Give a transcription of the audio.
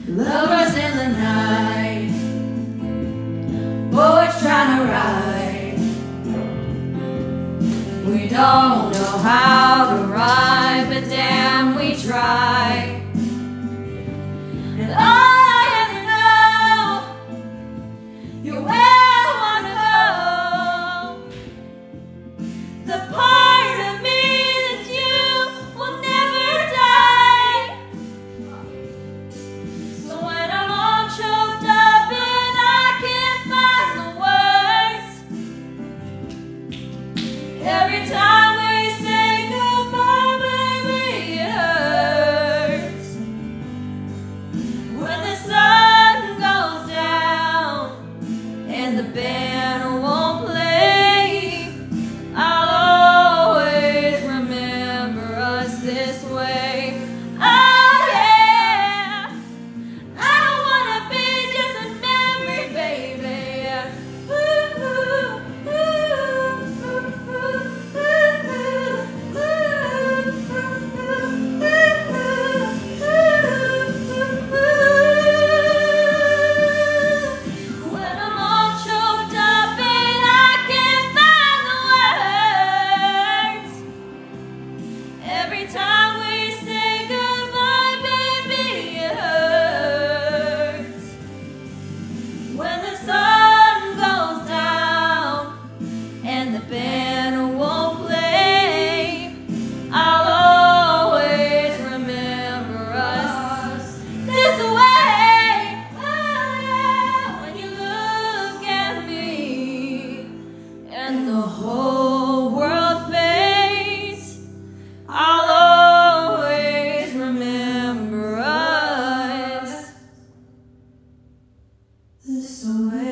Lovers in the night, poets trying to write. We don't know how to rhyme, but damn, we try. And all I ever know, you're where I wanna go. The part of me that you will never die. So when I'm all choked up and I can't find the words, every time we say goodbye, baby, it hurts. When the sun goes down and the band won't play, I'll always remember us this way. Oh yeah, I don't wanna be just a memory, baby. When I'm all choked up and I can't find the words, every time we say goodbye, baby, it hurts. When the sun goes down and the band won't play, I'll always remember us this way. Oh, yeah. When you look at me and the whole world fades, I'll always remember us this way.